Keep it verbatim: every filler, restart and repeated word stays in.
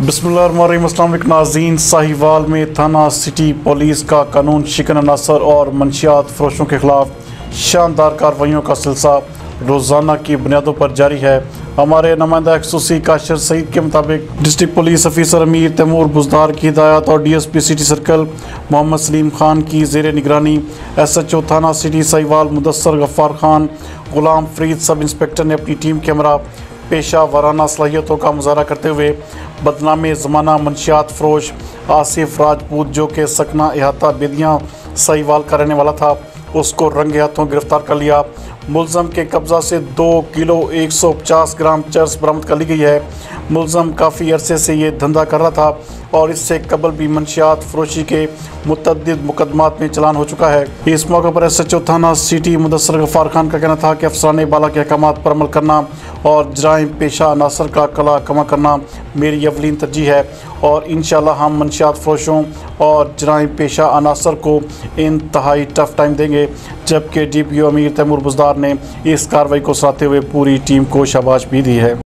बिस्मिल्लाहिर्रहमानिर्रहीम। अस्सलाम वालेकुम नाज़रीन। साहिवाल में थाना सिटी पुलिस का कानून शिकन अनासर और मंशियात फरोशों के खिलाफ शानदार कार्रवाइयों का सिलसिला रोज़ाना की बुनियादों पर जारी है। हमारे नुमाइंदा खसूसी काशिर सईद के मुताबिक डिस्ट्रिक्ट पुलिस ऑफिसर अमीर तैमूर बुजदार की हिदायत और D S P city circle Mohammad Salim Khan की ज़ेर निगरानी एस एच ओ थाना city Sahiwal Mudassar Gaffar Khan Ghulam Farid sub inspector ने अपनी टीम के हमरा पेशा वाराना सलाहियतों का मुजाहरा करते हुए बदनामे ज़माना मंशियात फरोश आसिफ राजपूत, जो कि सकना इहाता बेदियाँ साहिवाल का रहने वाला था, उसको रंगे हाथों गिरफ्तार कर लिया। मुलज़म के कब्ज़ा से दो किलो एक सौ पचास ग्राम चर्स बरामद कर ली गई है। मुलज़म काफ़ी अरसे से ये धंधा कर रहा था और इससे कबल भी मंशियात फरोशी के मुतअद्दिद मुकदमात में चलान हो चुका है। इस मौके पर एस एच ओ थाना सिटी मुदस्सर गफ्फार खान का कहना था कि अफसरान बाला के अहकामात पर अमल करना और जराइम पेशा अनासर का कला कमा करना मेरी अवलीन तरजीह है और इंशाअल्लाह हम मंशियात फरोशों और जराइम पेशा अनासर को इंतहाई टफ टाइम देंगे। जबकि डी पी ओ अमीर तैमूर बुजदार ने इस कार्रवाई को सराहते हुए पूरी टीम को शाबाश भी दी है।